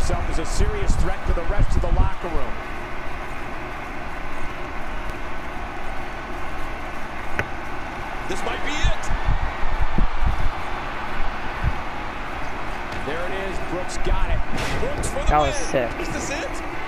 himself as a serious threat to the rest of the locker room. This might be it. There it is. Brooks got it. Brooks for the win. That was sick. Is this it?